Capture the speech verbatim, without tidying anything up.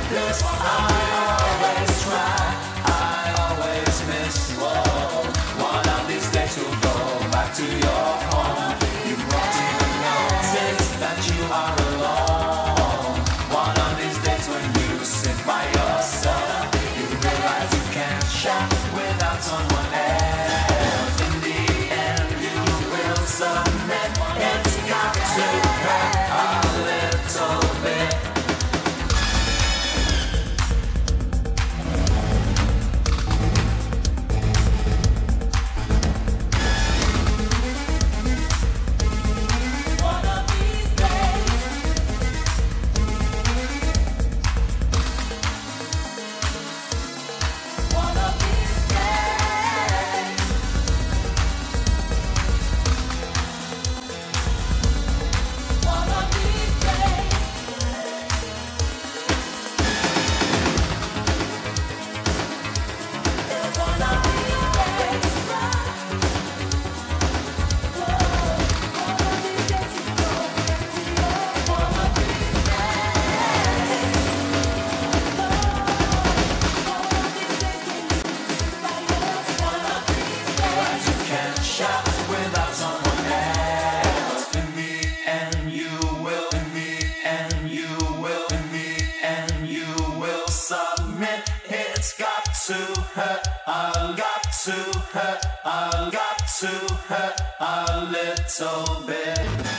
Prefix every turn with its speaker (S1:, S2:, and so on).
S1: 'Cause I always try, I always miss. Whoa, one of these days you'll go back to your home. You won't even notice that you are alone. One of these days when you sit by yourself, you realize you can't shout without someone else. In the end you will submit. It's got to hurt a little bit. It's got to hurt, I've got to hurt, I've got to hurt a little bit.